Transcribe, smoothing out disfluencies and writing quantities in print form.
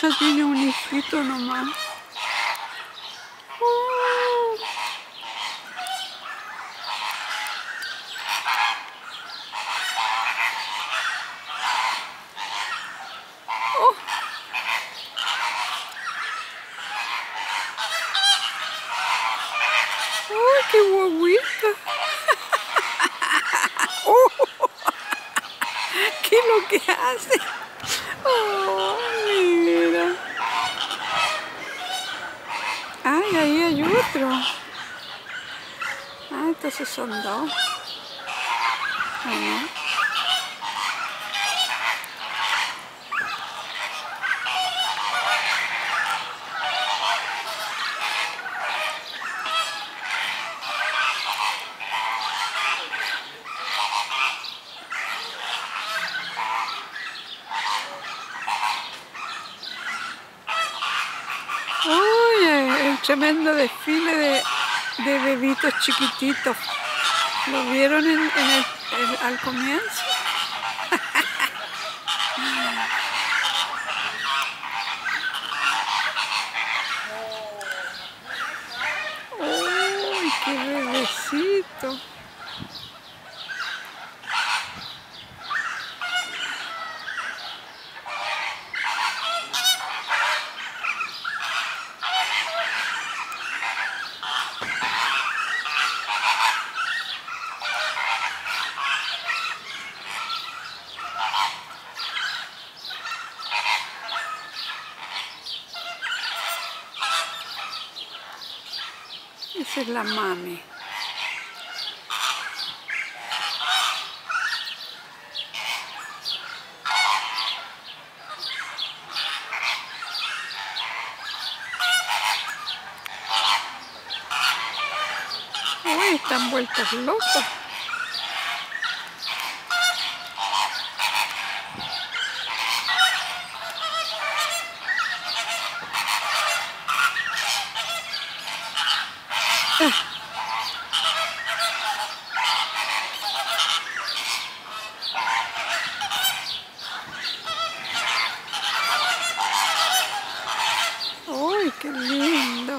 esa tiene un hijito nomás. Oh. ¡Uy, qué guaguita! ¡Oh! ¿Qué es lo que hace? ¡Oh, mira! ¡Ay, ahí hay otro! Ah, entonces son dos. ¿No? ¡Uy! El tremendo desfile de bebitos chiquititos. ¿Lo vieron al comienzo? ¡Uy, qué bebecito! Esa es la mami. Uy, están vueltos locos. ¡Uy, qué lindo!